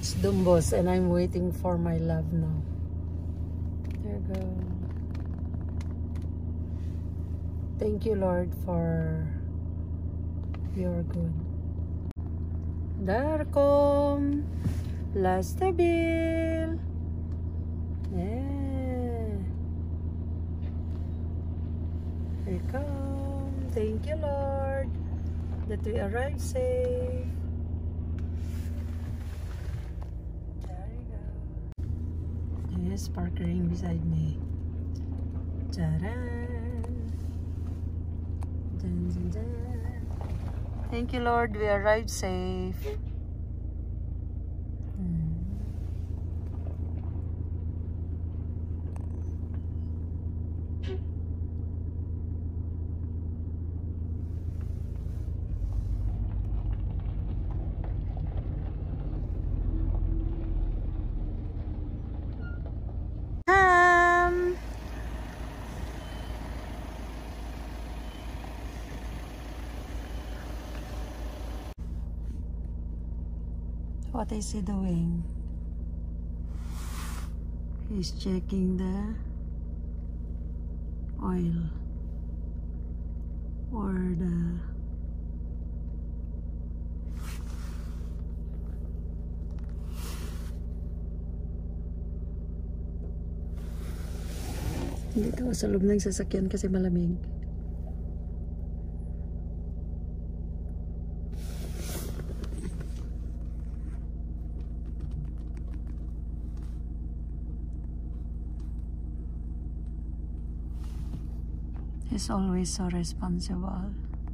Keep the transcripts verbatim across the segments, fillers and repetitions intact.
It's Dumbos, and I'm waiting for my love now. There you go. Thank you, Lord, for your good. Darkom, last bill. Yeah. Here we come. Thank you, Lord, that we arrived safe. Yes, parkering beside me. Charan. Dun, dun, dun. Thank you, Lord. We arrived safe. Hmm. Um. What is he doing? He's checking the oil or the dito sa loob ng sasakyan kasi malamig. He's always so responsible.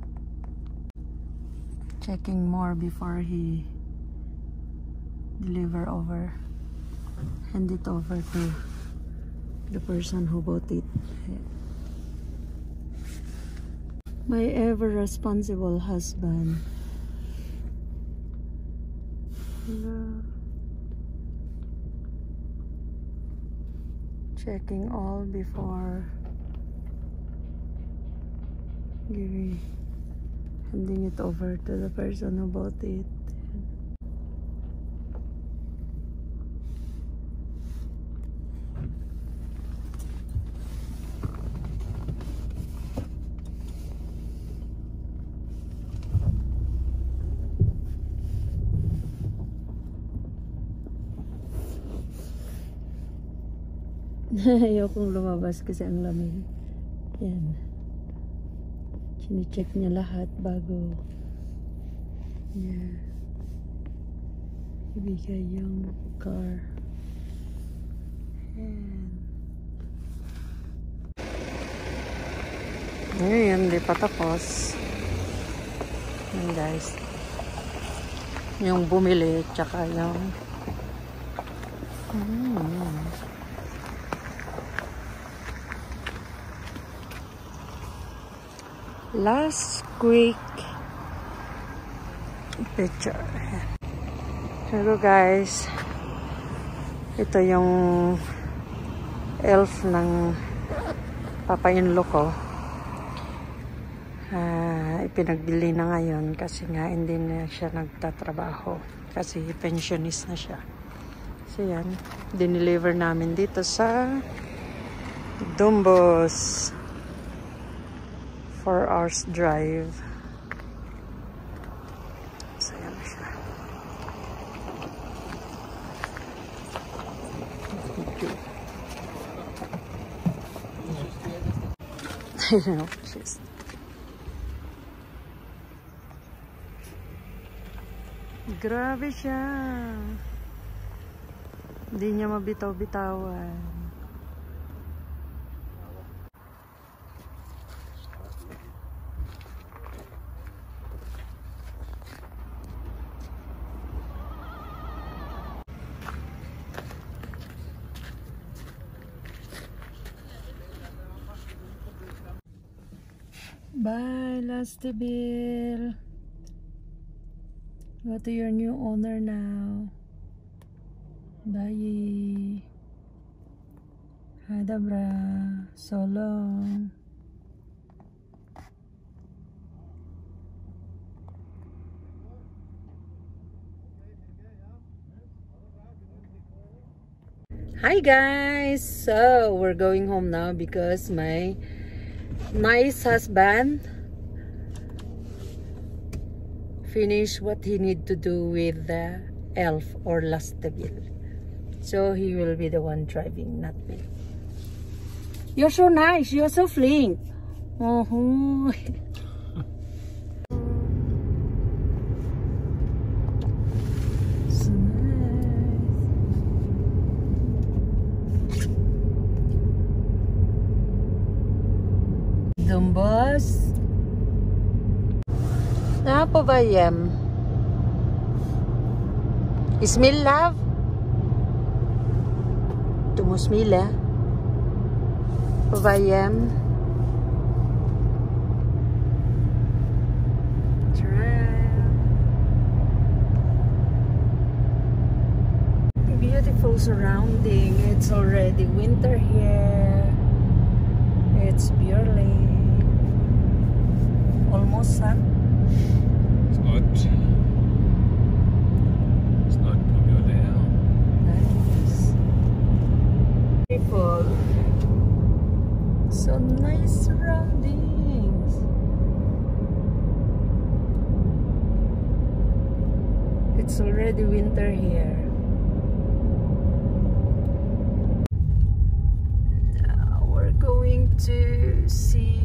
Checking more before he deliver over, hand it over to the person who bought it. My ever responsible husband. Hello. Checking all before giving, handing it over to the person who bought it. Ayokong lumabas kasi ang lamig. Yan. Chine-check niya lahat bago niya ibigay yung car. Yan. Ngayon, di pa tapos. Yan guys. Yung bumili, tsaka yung hmm. Last quick picture. Hello guys. Ito yung elf ng papa-in-law ko. Uh, ipinagbili na ngayon kasi nga hindi na siya nagtatrabaho. Kasi pensionist na siya. So yan. Dineliver namin dito sa Dumbos. four hours drive. So, yan siya. I don't know. She's... Grabe siya. Hindi niya mabitaw-bitawan. Bye, last bill. Go to your new owner now. Bye. Hadabra. So long. Hi guys! So, we're going home now because my nice husband finished what he need to do with the Elf or Lastabil. So, he will be the one driving, not me. You're so nice. You're so flink. Uh-huh. Dumbos. Napobayem. Ismillav. Tumusmila. Pobayem. Beautiful surrounding. It's already winter here. It's barely almost sun. It's not. It's not popular there. Nice. Beautiful. So nice surroundings. It's already winter here. Going to see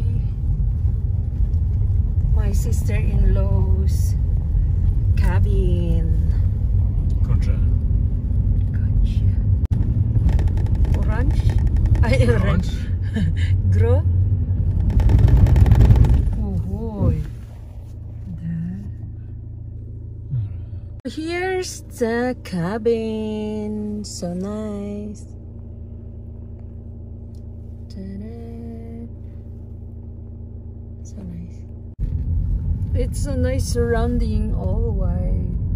my sister-in-law's cabin. Concha. Concha. Orange? Ay, orange. Gro? Oh, boy. Here's the cabin. So nice. So nice. It's a nice surrounding, all white.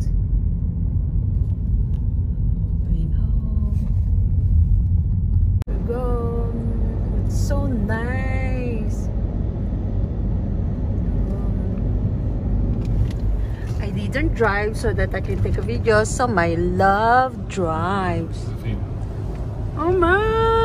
Going home. We're gone. It's so nice. I didn't drive so that I can take a video. So my love drives. Oh my!